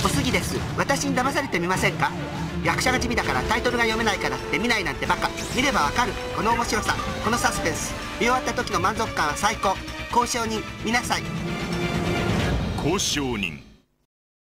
おすぎです。私に騙されてみませんか？役者が地味だからタイトルが読めないからって見ないなんてバカ。見ればわかる。この面白さ、このサスペンス、見終わった時の満足感は最高。交渉人見なさい。 交渉人。